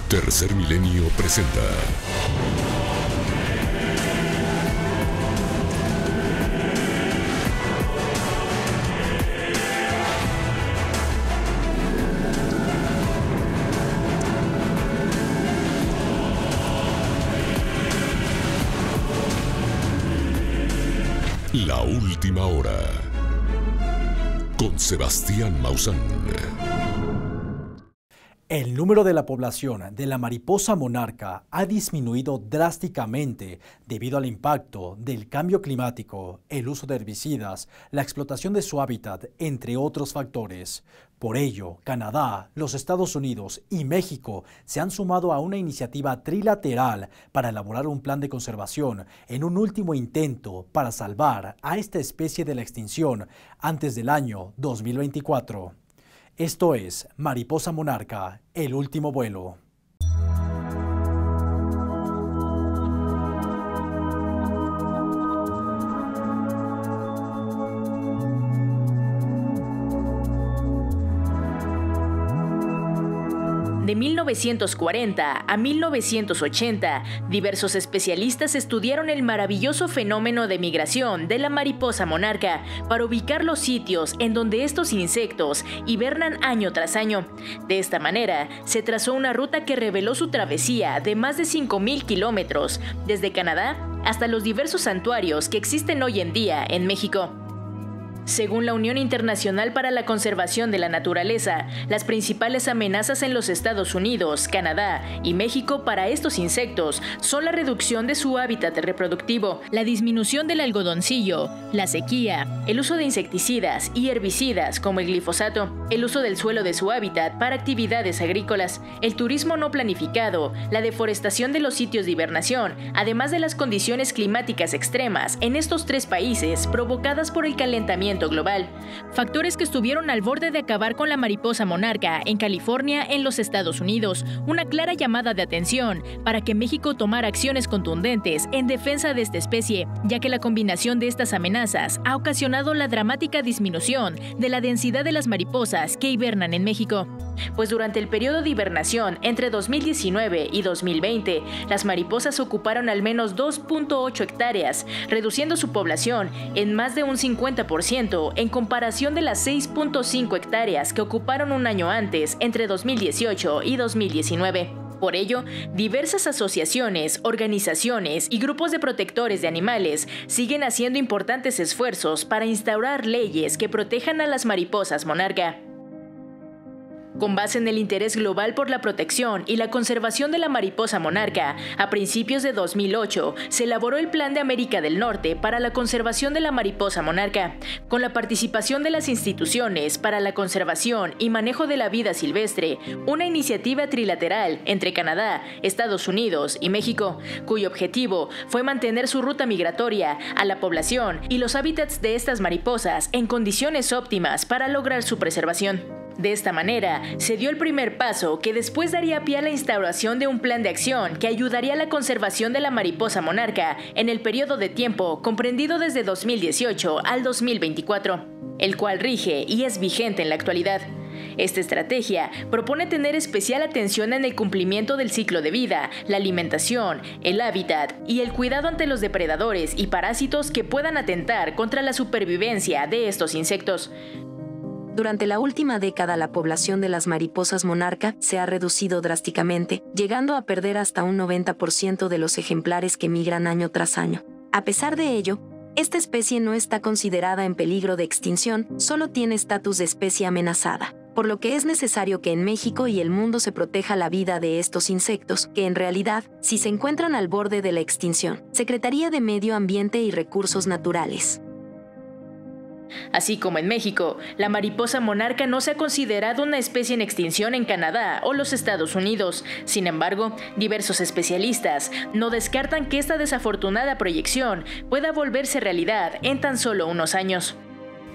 Tercer Milenio presenta La Última Hora con Sebastián Maussan. El número de la población de la mariposa monarca ha disminuido drásticamente debido al impacto del cambio climático, el uso de herbicidas, la explotación de su hábitat, entre otros factores. Por ello, Canadá, los Estados Unidos y México se han sumado a una iniciativa trilateral para elaborar un plan de conservación en un último intento para salvar a esta especie de la extinción antes del año 2024. Esto es Mariposa Monarca, el último vuelo. De 1940 a 1980, diversos especialistas estudiaron el maravilloso fenómeno de migración de la mariposa monarca para ubicar los sitios en donde estos insectos hibernan año tras año. De esta manera, se trazó una ruta que reveló su travesía de más de 5,000 kilómetros, desde Canadá hasta los diversos santuarios que existen hoy en día en México. Según la Unión Internacional para la Conservación de la Naturaleza, las principales amenazas en los Estados Unidos, Canadá y México para estos insectos son la reducción de su hábitat reproductivo, la disminución del algodoncillo, la sequía, el uso de insecticidas y herbicidas como el glifosato, el uso del suelo de su hábitat para actividades agrícolas, el turismo no planificado, la deforestación de los sitios de hibernación, además de las condiciones climáticas extremas en estos tres países provocadas por el calentamiento global, factores que estuvieron al borde de acabar con la mariposa monarca en California, en los Estados Unidos. Una clara llamada de atención para que México tomara acciones contundentes en defensa de esta especie, ya que la combinación de estas amenazas ha ocasionado la dramática disminución de la densidad de las mariposas que hibernan en México. Pues durante el periodo de hibernación entre 2019 y 2020, las mariposas ocuparon al menos 2.8 hectáreas, reduciendo su población en más de un 50% en comparación de las 6.5 hectáreas que ocuparon un año antes, entre 2018 y 2019. Por ello, diversas asociaciones, organizaciones y grupos de protectores de animales siguen haciendo importantes esfuerzos para instaurar leyes que protejan a las mariposas monarca. Con base en el interés global por la protección y la conservación de la mariposa monarca, a principios de 2008 se elaboró el Plan de América del Norte para la conservación de la mariposa monarca, con la participación de las instituciones para la conservación y manejo de la vida silvestre, una iniciativa trilateral entre Canadá, Estados Unidos y México, cuyo objetivo fue mantener su ruta migratoria a la población y los hábitats de estas mariposas en condiciones óptimas para lograr su preservación. De esta manera, se dio el primer paso que después daría pie a la instauración de un plan de acción que ayudaría a la conservación de la mariposa monarca en el periodo de tiempo comprendido desde 2018 al 2024, el cual rige y es vigente en la actualidad. Esta estrategia propone tener especial atención en el cumplimiento del ciclo de vida, la alimentación, el hábitat y el cuidado ante los depredadores y parásitos que puedan atentar contra la supervivencia de estos insectos. Durante la última década, la población de las mariposas monarca se ha reducido drásticamente, llegando a perder hasta un 90% de los ejemplares que migran año tras año. A pesar de ello, esta especie no está considerada en peligro de extinción, solo tiene estatus de especie amenazada, por lo que es necesario que en México y el mundo se proteja la vida de estos insectos, que en realidad, si se encuentran al borde de la extinción, Secretaría de Medio Ambiente y Recursos Naturales. Así como en México, la mariposa monarca no se ha considerado una especie en extinción en Canadá o los Estados Unidos. Sin embargo, diversos especialistas no descartan que esta desafortunada proyección pueda volverse realidad en tan solo unos años.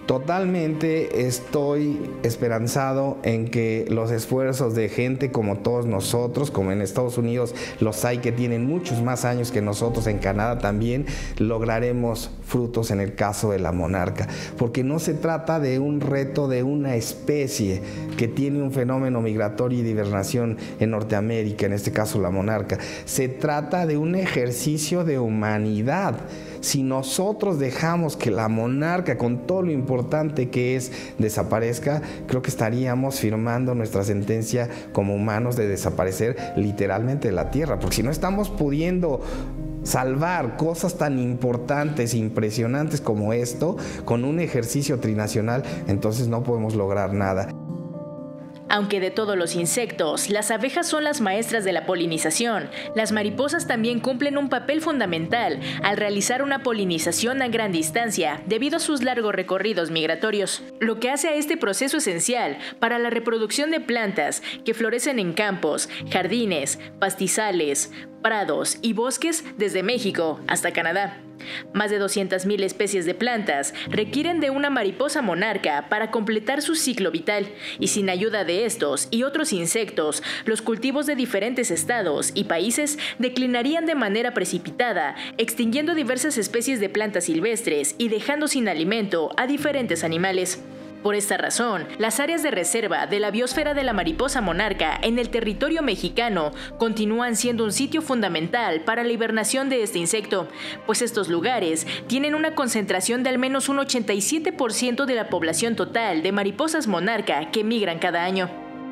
Totalmente estoy esperanzado en que los esfuerzos de gente como todos nosotros, como en Estados Unidos los hay que tienen muchos más años que nosotros, en Canadá también, lograremos frutos en el caso de la monarca, porque no se trata de un reto de una especie que tiene un fenómeno migratorio y de hibernación en Norteamérica, en este caso la monarca. Se trata de un ejercicio de humanidad. Si nosotros dejamos que la monarca, con todo lo importante que es, desaparezca, creo que estaríamos firmando nuestra sentencia como humanos de desaparecer literalmente de la tierra, porque si no estamos pudiendo salvar cosas tan importantes e impresionantes como esto con un ejercicio trinacional, entonces no podemos lograr nada. Aunque de todos los insectos, las abejas son las maestras de la polinización, las mariposas también cumplen un papel fundamental al realizar una polinización a gran distancia debido a sus largos recorridos migratorios, lo que hace a este proceso esencial para la reproducción de plantas que florecen en campos, jardines, pastizales, prados y bosques desde México hasta Canadá. Más de 200,000 especies de plantas requieren de una mariposa monarca para completar su ciclo vital, y sin ayuda de estos y otros insectos, los cultivos de diferentes estados y países declinarían de manera precipitada, extinguiendo diversas especies de plantas silvestres y dejando sin alimento a diferentes animales. Por esta razón, las áreas de reserva de la biosfera de la mariposa monarca en el territorio mexicano continúan siendo un sitio fundamental para la hibernación de este insecto, pues estos lugares tienen una concentración de al menos un 87% de la población total de mariposas monarca que migran cada año.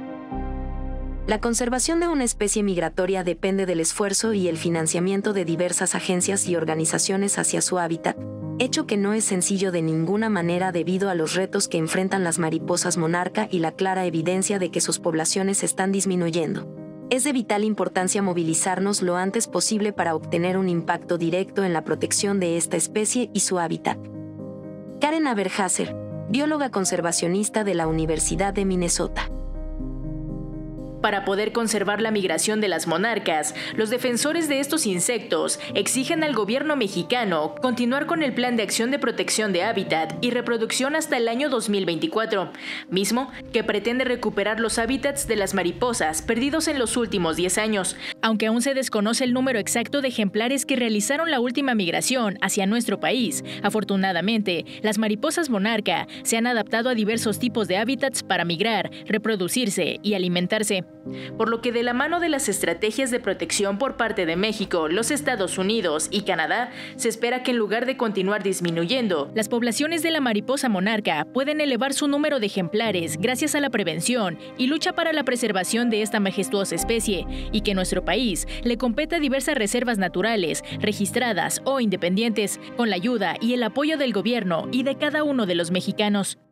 La conservación de una especie migratoria depende del esfuerzo y el financiamiento de diversas agencias y organizaciones hacia su hábitat, hecho que no es sencillo de ninguna manera debido a los retos que enfrentan las mariposas monarca y la clara evidencia de que sus poblaciones están disminuyendo. Es de vital importancia movilizarnos lo antes posible para obtener un impacto directo en la protección de esta especie y su hábitat. Karen Aberhaser, bióloga conservacionista de la Universidad de Minnesota. Para poder conservar la migración de las monarcas, los defensores de estos insectos exigen al gobierno mexicano continuar con el Plan de Acción de Protección de Hábitat y Reproducción hasta el año 2024, mismo que pretende recuperar los hábitats de las mariposas perdidos en los últimos 10 años. Aunque aún se desconoce el número exacto de ejemplares que realizaron la última migración hacia nuestro país, afortunadamente, las mariposas monarca se han adaptado a diversos tipos de hábitats para migrar, reproducirse y alimentarse. Por lo que de la mano de las estrategias de protección por parte de México, los Estados Unidos y Canadá, se espera que en lugar de continuar disminuyendo, las poblaciones de la mariposa monarca pueden elevar su número de ejemplares gracias a la prevención y lucha para la preservación de esta majestuosa especie, y que nuestro país le competa diversas reservas naturales, registradas o independientes, con la ayuda y el apoyo del gobierno y de cada uno de los mexicanos.